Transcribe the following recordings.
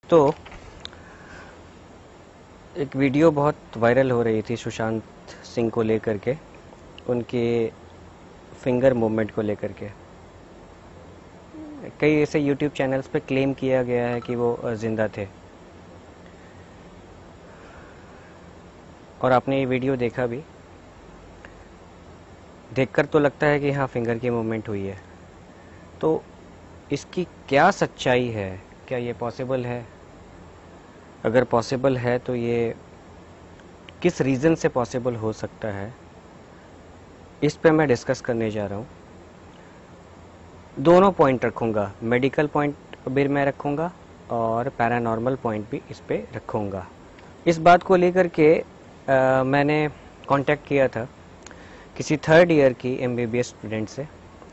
तो एक वीडियो बहुत वायरल हो रही थी सुशांत सिंह को लेकर के, उनके फिंगर मूवमेंट को लेकर के। कई ऐसे यूट्यूब चैनल्स पे क्लेम किया गया है कि वो जिंदा थे, और आपने ये वीडियो देखा भी। देखकर तो लगता है कि हाँ, फिंगर की मूवमेंट हुई है। तो इसकी क्या सच्चाई है? क्या ये पॉसिबल है? अगर पॉसिबल है तो ये किस रीज़न से पॉसिबल हो सकता है, इस पे मैं डिस्कस करने जा रहा हूँ। दोनों पॉइंट रखूँगा, मेडिकल पॉइंट भी मैं रखूँगा और पैरानॉर्मल पॉइंट भी इस पे रखूँगा। इस बात को लेकर के मैंने कांटेक्ट किया था किसी थर्ड ईयर की एमबीबीएस स्टूडेंट से।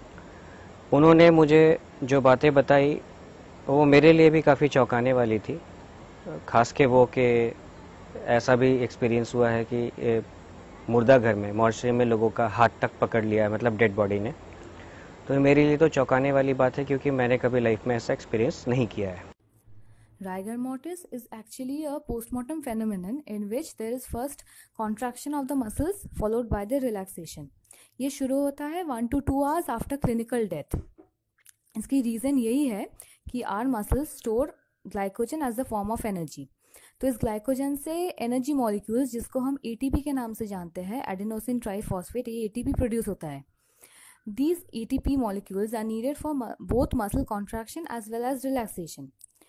उन्होंने मुझे जो बातें बताई वो मेरे लिए भी काफ़ी चौंकाने वाली थी, खास के वो कि ऐसा भी एक्सपीरियंस हुआ है कि मुर्दा घर में, मॉर्चरी में लोगों का हाथ तक पकड़ लिया है, मतलब डेड बॉडी ने। तो मेरे लिए तो चौंकाने वाली बात है, क्योंकि मैंने कभी लाइफ में ऐसा एक्सपीरियंस नहीं किया है। Rigor mortis is actually a postmortem phenomenon in which there is first contraction of the muscles followed by the relaxation. ये शुरू होता है 1 to 2 hours after clinical death. इसकी रीज़न यही है कि our muscles store glycogen as the form of energy. तो इस ग्लाइकोजन से एनर्जी मॉलिक्यूल्स, जिसको हम एटीपी के नाम से जानते हैं, एडेनोसिन ट्राइफॉस्फेट, ये एटीपी प्रोड्यूस होता है. These ATP molecules are needed for both muscle contraction as well as relaxation.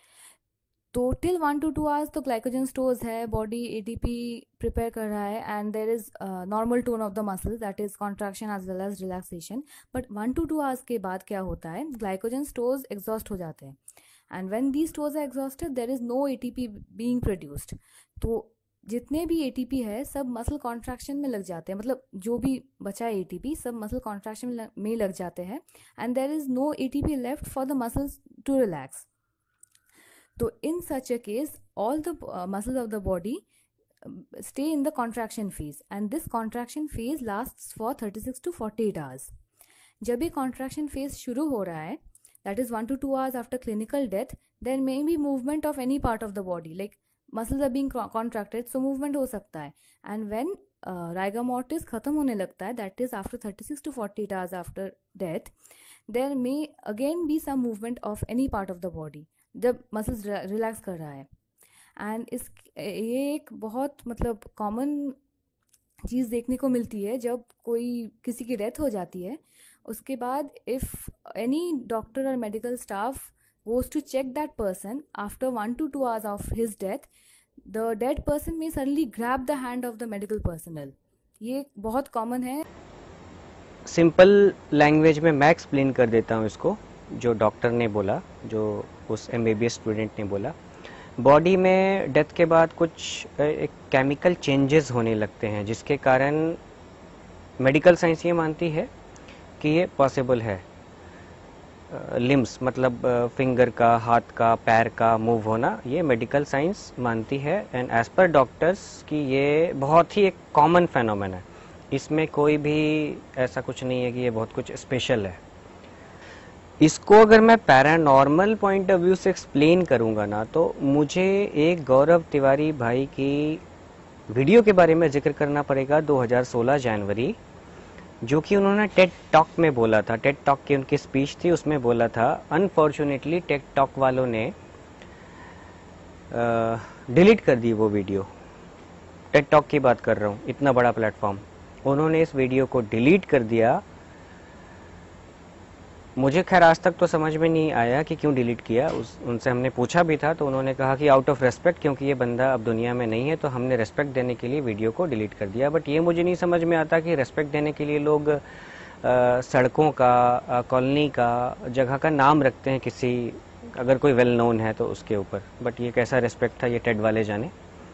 तो टिल 1 to 2 hours तो ग्लाइकोजन स्टोर्स है, बॉडी एटीपी प्रिपेयर कर रहा है, and there is normal tone of the muscle, that is contraction as well as relaxation. But 1 to 2 hours के बाद क्या होता है, ग्लाइकोजन स्टोर्स एग्जॉस्ट हो जाते हैं, and when the stores are exhausted there is no ATP being produced. तो जितने भी एटीपी है सब मसल कॉन्ट्रैक्शन में लग जाते हैं, मतलब जो भी बचा है एटीपी सब मसल कॉन्ट्रैक्शन में लग जाते हैं, and there is no ATP left for the muscles to relax. So in such a case, all the muscles of the body stay in the contraction phase, and this contraction phase lasts for 36 to 48 hours. जब ये contraction phase शुरू हो रहा है, that is 1 to 2 hours after clinical death, there may be movement of any part of the body, like muscles are being contracted, so movement हो सकता है. And when rigor mortis खत्म होने लगता है, that is after 36 to 48 hours after death, there may again be some movement of any part of the body जब muscles relax कर रहा है. एंड ये एक बहुत मतलब कॉमन चीज़ देखने को मिलती है जब कोई किसी की डेथ हो जाती है. उसके बाद इफ़ एनी डॉक्टर और medical staff goes to check that person after 1 to 2 hours of his death, the dead person may suddenly grab the hand of the medical personnel. ये बहुत कॉमन है. सिंपल लैंग्वेज में मैं explain कर देता हूँ इसको, जो डॉक्टर ने बोला, जो उस एमबीबीएस स्टूडेंट ने बोला. बॉडी में डेथ के बाद कुछ एक केमिकल चेंजेस होने लगते हैं, जिसके कारण मेडिकल साइंस ये मानती है कि ये पॉसिबल है. लिम्स मतलब फिंगर का, हाथ का, पैर का मूव होना, ये मेडिकल साइंस मानती है. एंड एज पर डॉक्टर्स कि ये बहुत ही एक कॉमन फेनोमेन है, इसमें कोई भी ऐसा कुछ नहीं है कि ये बहुत कुछ स्पेशल है. इसको अगर मैं पैरानॉर्मल पॉइंट ऑफ व्यू से एक्सप्लेन करूंगा ना, तो मुझे एक गौरव तिवारी भाई की वीडियो के बारे में जिक्र करना पड़ेगा, 2016 जनवरी, जो कि उन्होंने टेड टॉक में बोला था. टेड टॉक की उनकी स्पीच थी, उसमें बोला था. अनफॉर्चुनेटली टेड टॉक वालों ने डिलीट कर दी वो वीडियो. टेड टॉक की बात कर रहा हूँ, इतना बड़ा प्लेटफॉर्म, उन्होंने इस वीडियो को डिलीट कर दिया. मुझे खैर आज तक तो समझ में नहीं आया कि क्यों डिलीट किया. उनसे हमने पूछा भी था, तो उन्होंने कहा कि आउट ऑफ रेस्पेक्ट, क्योंकि ये बंदा अब दुनिया में नहीं है, तो हमने रेस्पेक्ट देने के लिए वीडियो को डिलीट कर दिया. बट ये मुझे नहीं समझ में आता कि रेस्पेक्ट देने के लिए लोग सड़कों का, कॉलोनी का, जगह का नाम रखते हैं किसी, अगर कोई वेल नोन है तो उसके ऊपर. बट ये कैसा रेस्पेक्ट था, ये टेड वाले जाने.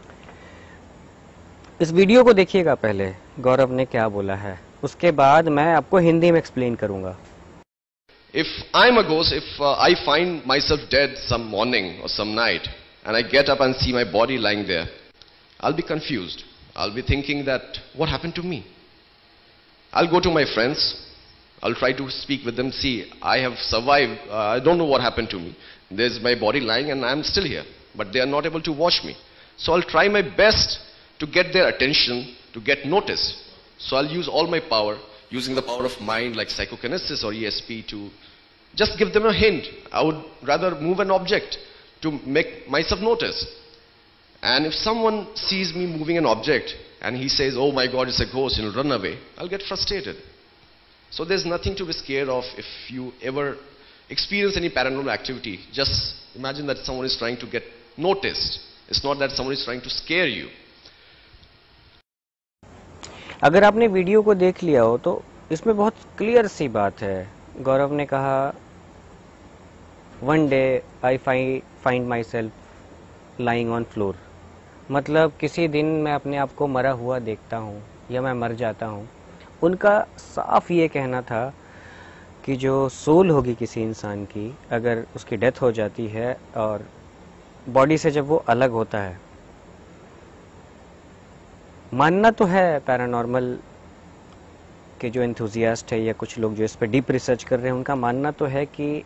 इस वीडियो को देखिएगा पहले, गौरव ने क्या बोला है, उसके बाद मैं आपको हिंदी में एक्सप्लेन करूंगा. If I'm a ghost, if I find myself dead some morning or some night, and I get up and see my body lying there, I'll be confused. I'll be thinking that, what happened to me? I'll go to my friends. I'll try to speak with them. See, I have survived. I don't know what happened to me. There's my body lying and I'm still here. but they are not able to watch me. So I'll try my best to get their attention, to get noticed. So I'll use all my power, using the power of mind like psychokinesis or ESP, to just give them a hint. I would rather move an object to make myself notice. And if someone sees me moving an object and he says, oh my God, it's a ghost, and run away, I'll get frustrated. So there's nothing to be scared of if you ever experience any paranormal activity. Just imagine that someone is trying to get noticed. It's not that someone is trying to scare you. अगर आपने video को देख लिया हो तो इसमें बहुत clear सी बात है। गौरव ने कहा one day I find myself lying on floor, मतलब किसी दिन मैं अपने आप को मरा हुआ देखता हूँ या मैं मर जाता हूँ। उनका साफ ये कहना था कि जो सोल होगी किसी इंसान की, अगर उसकी डेथ हो जाती है और बॉडी से जब वो अलग होता है, मानना तो है पैरानॉर्मल के जो एंथुजियास्ट है या कुछ लोग जो इस पे डीप रिसर्च कर रहे हैं, उनका मानना तो है कि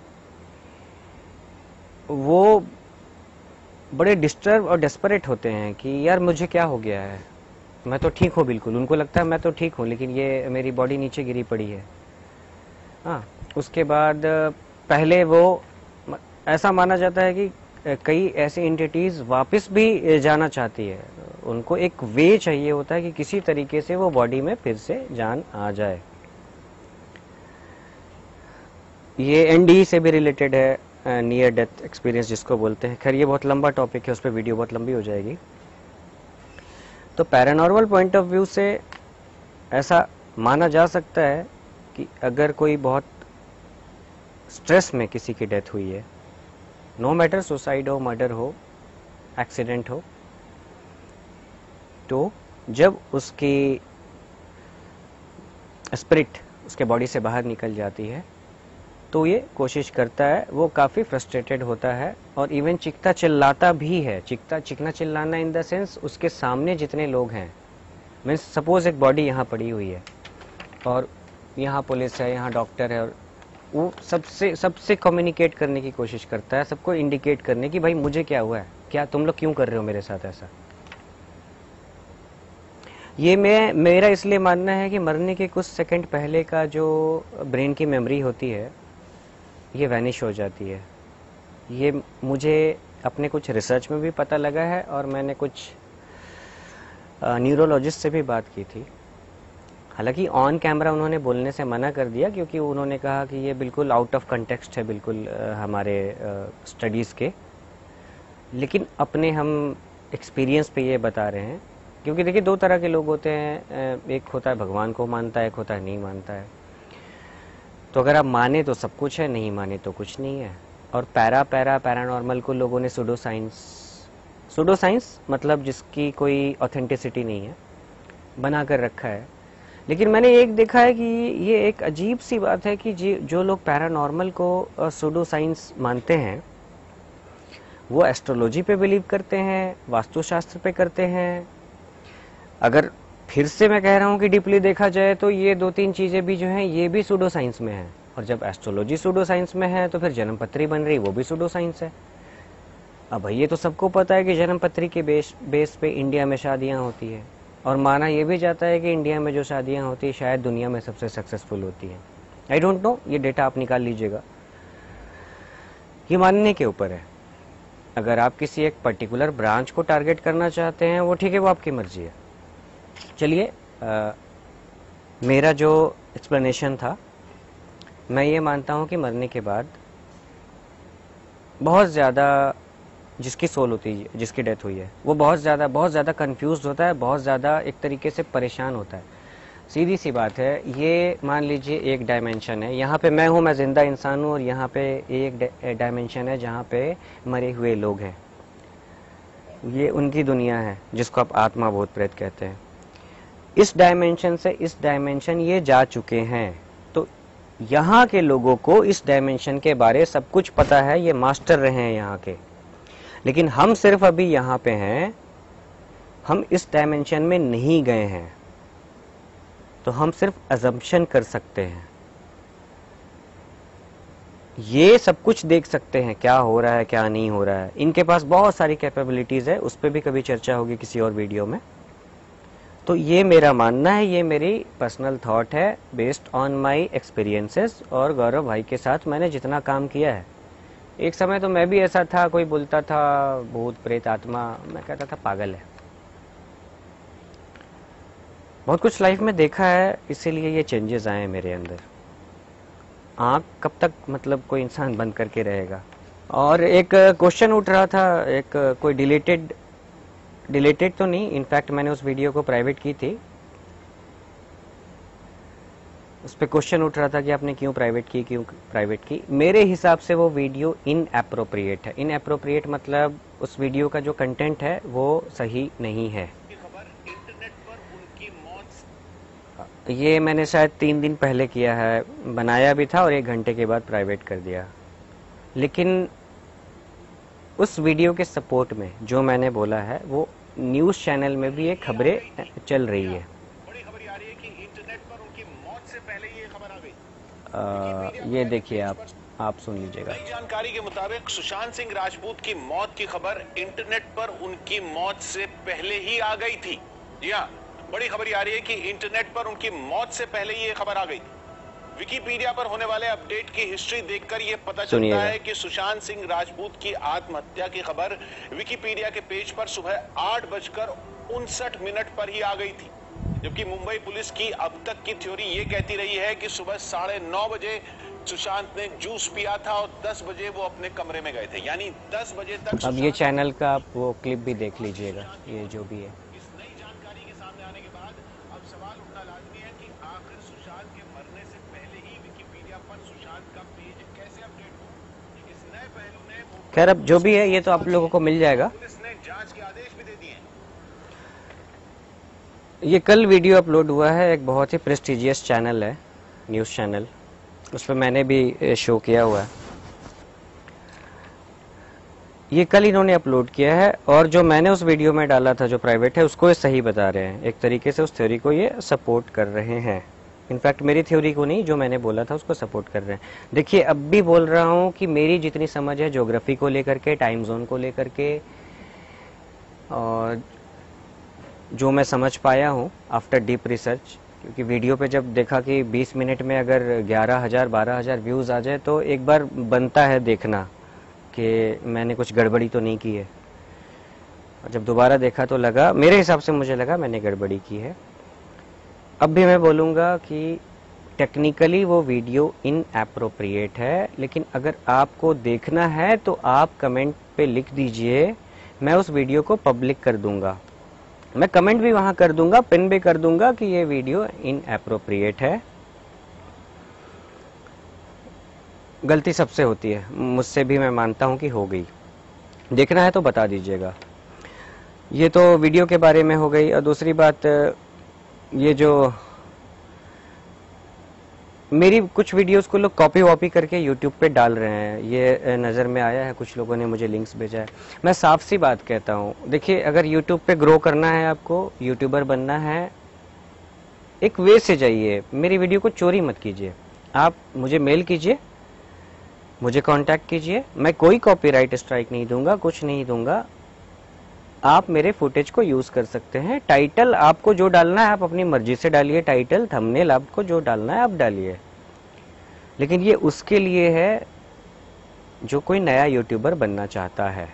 वो बड़े डिस्टर्ब और डेस्परेट होते हैं कि यार मुझे क्या हो गया है, मैं तो ठीक हूँ बिल्कुल। उनको लगता है मैं तो ठीक हूँ, लेकिन ये मेरी बॉडी नीचे गिरी पड़ी है। हाँ, उसके बाद पहले वो ऐसा माना जाता है कि कई ऐसी एंटिटीज वापस भी जाना चाहती है, उनको एक वे चाहिए होता है कि किसी तरीके से वो बॉडी में फिर से जान आ जाए। ये एनडी से भी रिलेटेड है, नियर डेथ एक्सपीरियंस जिसको बोलते हैं। खैर ये बहुत लंबा टॉपिक है, उस पर वीडियो बहुत लंबी हो जाएगी। तो पैरानॉर्मल पॉइंट ऑफ व्यू से ऐसा माना जा सकता है कि अगर कोई बहुत स्ट्रेस में किसी की डेथ हुई है, नो मैटर सुसाइड हो, मर्डर हो, एक्सीडेंट हो, तो जब उसकी स्पिरिट उसके बॉडी से बाहर निकल जाती है तो ये कोशिश करता है, वो काफ़ी फ्रस्ट्रेटेड होता है और इवन चीखता चिल्लाता भी है। चिखना चिल्लाना इन द सेंस उसके सामने जितने लोग हैं, मीन्स सपोज एक बॉडी यहाँ पड़ी हुई है और यहाँ पुलिस है, यहाँ डॉक्टर है, और वो सबसे कम्युनिकेट करने की कोशिश करता है, सबको इंडिकेट करने की भाई मुझे क्या हुआ है, क्या तुम लोग क्यों कर रहे हो मेरे साथ ऐसा। ये मेरा इसलिए मानना है कि मरने के कुछ सेकंड पहले का जो ब्रेन की मेमोरी होती है ये वैनिश हो जाती है। ये मुझे अपने कुछ रिसर्च में भी पता लगा है और मैंने कुछ न्यूरोलॉजिस्ट से भी बात की थी। हालांकि ऑन कैमरा उन्होंने बोलने से मना कर दिया क्योंकि उन्होंने कहा कि ये बिल्कुल आउट ऑफ कंटेक्स्ट है, बिल्कुल हमारे स्टडीज़ के, लेकिन अपने हम एक्सपीरियंस पे ये बता रहे हैं। क्योंकि देखिए दो तरह के लोग होते हैं, एक होता है भगवान को मानता है, एक होता है नहीं मानता है। तो अगर आप माने तो सब कुछ है, नहीं माने तो कुछ नहीं है। और पैरानॉर्मल को लोगों ने सुडो साइंस मतलब जिसकी कोई ऑथेंटिसिटी नहीं है बना कर रखा है। लेकिन मैंने एक देखा है कि ये एक अजीब सी बात है कि जो लोग पैरानॉर्मल को सुडो साइंस मानते हैं वो एस्ट्रोलॉजी पे बिलीव करते हैं, वास्तुशास्त्र पे करते हैं। अगर फिर से मैं कह रहा हूं कि डीपली देखा जाए तो ये दो तीन चीजें भी जो हैं ये भी सुडो साइंस में है। और जब एस्ट्रोलॉजी सुडो साइंस में है तो फिर जन्मपत्री बन रही वो भी सुडो साइंस है। अब भाई ये तो सबको पता है कि जन्मपत्री के बेस पे इंडिया में शादियां होती है और माना ये भी जाता है कि इंडिया में जो शादियां होती है शायद दुनिया में सबसे सक्सेसफुल होती है। आई डोंट नो, ये डेटा आप निकाल लीजिएगा, ये मानने के ऊपर है। अगर आप किसी एक पर्टिकुलर ब्रांच को टारगेट करना चाहते हैं वो ठीक है, वो आपकी मर्जी है। चलिए मेरा जो एक्सप्लेनेशन था, मैं ये मानता हूँ कि मरने के बाद बहुत ज़्यादा जिसकी सोल होती है, जिसकी डेथ हुई है, वो बहुत ज़्यादा कंफ्यूज्ड होता है, बहुत ज़्यादा एक तरीके से परेशान होता है। सीधी सी बात है, ये मान लीजिए एक डायमेंशन है, यहाँ पे मैं हूँ, मैं जिंदा इंसान हूँ, और यहाँ पे एक डायमेंशन है जहाँ पे मरे हुए लोग हैं। ये उनकी दुनिया है जिसको आप आत्मा भूत प्रेत कहते हैं। इस डायमेंशन से इस डायमेंशन ये जा चुके हैं, तो यहाँ के लोगों को इस डायमेंशन के बारे सब कुछ पता है, ये मास्टर रहे हैं यहाँ के। लेकिन हम सिर्फ अभी यहाँ पे हैं, हम इस डायमेंशन में नहीं गए हैं, तो हम सिर्फ अजम्पशन कर सकते हैं। ये सब कुछ देख सकते हैं क्या हो रहा है क्या नहीं हो रहा है। इनके पास बहुत सारी कैपेबिलिटीज है, उस पर भी कभी चर्चा होगी किसी और वीडियो में। तो ये मेरा मानना है, ये मेरी पर्सनल थॉट है बेस्ड ऑन माय एक्सपीरियंसेस और गौरव भाई के साथ मैंने जितना काम किया है। एक समय तो मैं भी ऐसा था, कोई बोलता था भूत प्रेत आत्मा, मैं कहता था पागल है। बहुत कुछ लाइफ में देखा है, इसीलिए ये चेंजेस आए हैं मेरे अंदर। आँख कब तक मतलब कोई इंसान बंद करके रहेगा। और एक क्वेश्चन उठ रहा था, एक कोई डिलीटेड तो नहीं, इनफैक्ट मैंने उस वीडियो को प्राइवेट की थी। उस पर क्वेश्चन उठ रहा था कि आपने क्यों प्राइवेट की। मेरे हिसाब से वो वीडियो इनएप्रोप्रिएट है। इनएप्रोप्रिएट मतलब उस वीडियो का जो कंटेंट है वो सही नहीं है। ये मैंने शायद 3 दिन पहले किया है, बनाया भी था और 1 घंटे के बाद प्राइवेट कर दिया। लेकिन उस वीडियो के सपोर्ट में जो मैंने बोला है वो न्यूज चैनल में भी ये खबरें चल रही है। बड़ी खबर आ रही है कि इंटरनेट पर उनकी मौत से पहले ये खबर आ गई। ये देखिए, आप सुन लीजिएगा। नई जानकारी के मुताबिक सुशांत सिंह राजपूत की मौत की खबर इंटरनेट पर उनकी मौत से पहले ही आ गई थी। जी हाँ, बड़ी खबर आ रही है कि इंटरनेट पर उनकी मौत से पहले ये खबर आ गई थी। विकिपीडिया पर होने वाले अपडेट की हिस्ट्री देखकर यह पता चलता है कि सुशांत सिंह राजपूत की आत्महत्या की खबर विकिपीडिया के पेज पर सुबह 8:59 पर ही आ गई थी। जबकि मुंबई पुलिस की अब तक की थ्योरी ये कहती रही है कि सुबह 9:30 बजे सुशांत ने जूस पिया था और 10 बजे वो अपने कमरे में गए थे, यानी 10 बजे तक। अब ये चैनल का आप वो क्लिप भी देख लीजिएगा, ये जो भी है। इस नई जानकारी के सामने आने के बाद अब सवाल उठना लाजमी है कि आखिर सुशांत के मरने से पहले ही विकिपीडिया पर सुशांत का पेज कैसे अपडेट हो। इस नए पहलू ने खैर अब जो भी है ये तो आप लोगों को मिल जाएगा। पुलिस ने जांच के आदेश भी दे दिए हैं। ये कल वीडियो अपलोड हुआ है, एक बहुत ही प्रेस्टिजियस चैनल है, न्यूज़ चैनल, उस पर मैंने भी शो किया हुआ है। ये कल इन्होंने अपलोड किया है और जो मैंने उस वीडियो में डाला था जो प्राइवेट है उसको ये सही बता रहे हैं। एक तरीके से उस थ्योरी को ये सपोर्ट कर रहे हैं। इनफैक्ट मेरी थ्योरी को नहीं, जो मैंने बोला था उसको सपोर्ट कर रहे हैं। देखिए अब भी बोल रहा हूँ कि मेरी जितनी समझ है ज्योग्राफी को लेकर के, टाइम जोन को लेकर के, और जो मैं समझ पाया हूँ आफ्टर डीप रिसर्च, क्योंकि वीडियो पे जब देखा कि 20 मिनट में अगर 11,000 12,000 व्यूज़ आ जाए तो एक बार बनता है देखना कि मैंने कुछ गड़बड़ी तो नहीं की है। और जब दोबारा देखा तो लगा, मेरे हिसाब से मुझे लगा मैंने गड़बड़ी की है। अब भी मैं बोलूँगा कि टेक्निकली वो वीडियो इनएप्रोप्रिएट है, लेकिन अगर आपको देखना है तो आप कमेंट पे लिख दीजिए, मैं उस वीडियो को पब्लिक कर दूंगा। मैं कमेंट भी वहां कर दूंगा, पिन भी कर दूंगा कि ये वीडियो इनएप्रोप्रिएट है। गलती सबसे होती है, मुझसे भी मैं मानता हूं कि हो गई। देखना है तो बता दीजिएगा। ये तो वीडियो के बारे में हो गई। और दूसरी बात, ये जो मेरी कुछ वीडियोस को लोग कॉपी वॉपी करके यूट्यूब पे डाल रहे हैं, ये नज़र में आया है, कुछ लोगों ने मुझे लिंक्स भेजा है। मैं साफ सी बात कहता हूँ, देखिए अगर यूट्यूब पे ग्रो करना है, आपको यूट्यूबर बनना है, एक वे से जाइए। मेरी वीडियो को चोरी मत कीजिए। आप मुझे मेल कीजिए, मुझे कांटेक्ट कीजिए, मैं कोई कॉपीराइट स्ट्राइक नहीं दूंगा, कुछ नहीं दूंगा। आप मेरे फुटेज को यूज कर सकते हैं। टाइटल आपको जो डालना है आप अपनी मर्जी से डालिए, टाइटल थंबनेल आपको जो डालना है आप डालिए, लेकिन ये उसके लिए है जो कोई नया यूट्यूबर बनना चाहता है।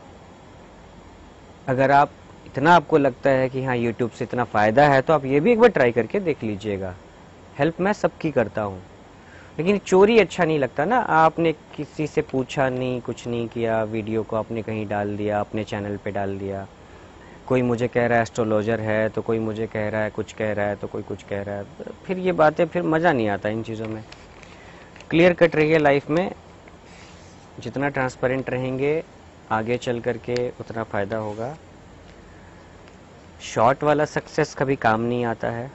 अगर आप इतना आपको लगता है कि हाँ यूट्यूब से इतना फायदा है तो आप ये भी एक बार ट्राई करके देख लीजिएगा। हेल्प मैं सबकी करता हूँ, लेकिन चोरी अच्छा नहीं लगता ना। आपने किसी से पूछा नहीं, कुछ नहीं किया, वीडियो को आपने कहीं डाल दिया, अपने चैनल पे डाल दिया। कोई मुझे कह रहा है एस्ट्रोलॉजर है, तो कोई मुझे कह रहा है कुछ कह रहा है, तो कोई कुछ कह रहा है। फिर ये बातें, फिर मज़ा नहीं आता इन चीज़ों में। क्लियर कट रहिए लाइफ में, जितना ट्रांसपेरेंट रहेंगे आगे चल करके उतना फ़ायदा होगा। शॉर्ट वाला सक्सेस कभी काम नहीं आता है।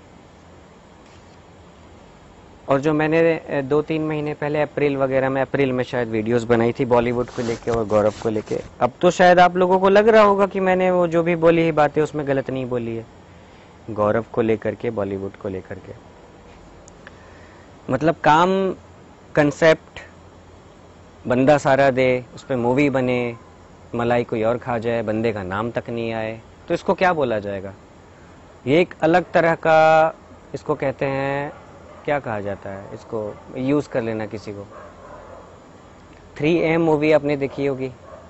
और जो मैंने 2-3 महीने पहले अप्रैल वगैरह में, अप्रैल में शायद वीडियोस बनाई थी बॉलीवुड को लेके और गौरव को लेके, अब तो शायद आप लोगों को लग रहा होगा कि मैंने वो जो भी बोली है बातें उसमें गलत नहीं बोली है। गौरव को लेकर के, बॉलीवुड को लेकर के, मतलब काम, कंसेप्ट बंदा सारा दे, उस पर मूवी बने, मलाई कोई और खा जाए, बंदे का नाम तक नहीं आए, तो इसको क्या बोला जाएगा? ये एक अलग तरह का, इसको कहते हैं, क्या कहा जाता है इसको, यूज कर लेना किसी को। 3AM मूवी आपने देखी होगी,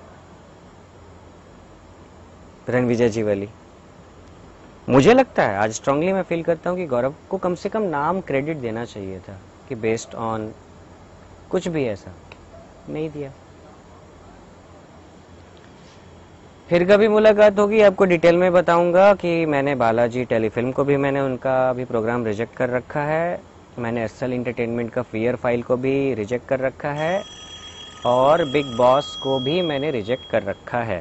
रणविजय जी वाली। मुझे लगता है, आज स्ट्रांगली मैं फील करता हूँ कि गौरव को कम से कम नाम क्रेडिट देना चाहिए था कि बेस्ड ऑन कुछ भी, ऐसा नहीं दिया। फिर कभी मुलाकात होगी आपको डिटेल में बताऊंगा कि मैंने बालाजी टेलीफिल्म को भी, मैंने उनका अभी प्रोग्राम रिजेक्ट कर रखा है, मैंने एसएल एंटरटेनमेंट का फियर फाइल को भी रिजेक्ट कर रखा है, और बिग बॉस को भी मैंने रिजेक्ट कर रखा है।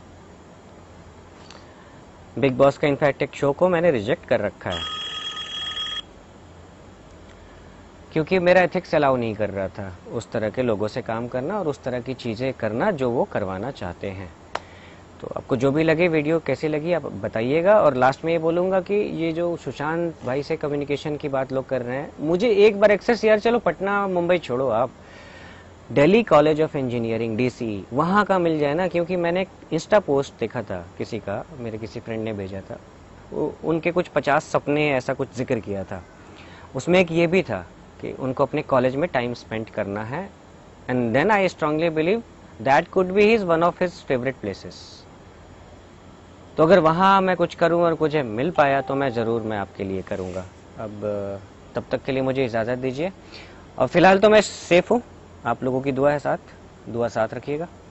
बिग बॉस का इनफैक्ट एक शो को मैंने रिजेक्ट कर रखा है, क्योंकि मेरा एथिक्स अलाउ नहीं कर रहा था उस तरह के लोगों से काम करना और उस तरह की चीज़ें करना जो वो करवाना चाहते हैं। तो आपको जो भी लगे, वीडियो कैसी लगी आप बताइएगा। और लास्ट में ये बोलूँगा कि ये जो सुशांत भाई से कम्युनिकेशन की बात लोग कर रहे हैं, मुझे एक बार एक्सेस, यार चलो पटना मुंबई छोड़ो, आप Delhi college of engineering DC वहाँ का मिल जाए ना, क्योंकि मैंने एक इंस्टा पोस्ट देखा था किसी का, मेरे किसी फ्रेंड ने भेजा था, उनके कुछ 50 सपने ऐसा कुछ जिक्र किया था, उसमें एक ये भी था कि उनको अपने कॉलेज में टाइम स्पेंड करना है, and then I strongly believe that could be his one of his favourite places. तो अगर वहाँ मैं कुछ करूँ और कुछ मिल पाया तो मैं ज़रूर मैं आपके लिए करूँगा। अब तब तक के लिए मुझे इजाज़त दीजिए, और फिलहाल तो मैं सेफ हूँ, आप लोगों की दुआ है साथ, दुआ साथ रखिएगा।